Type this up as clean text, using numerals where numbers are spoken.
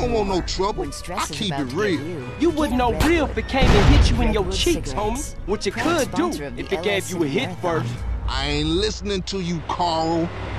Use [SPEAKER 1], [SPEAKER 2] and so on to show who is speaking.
[SPEAKER 1] don't want no trouble. I keep it real.
[SPEAKER 2] You wouldn't know real if it came and hit you in your cheeks, homie. What you could do if it gave you a hit first.
[SPEAKER 1] I ain't listening to you, Carl.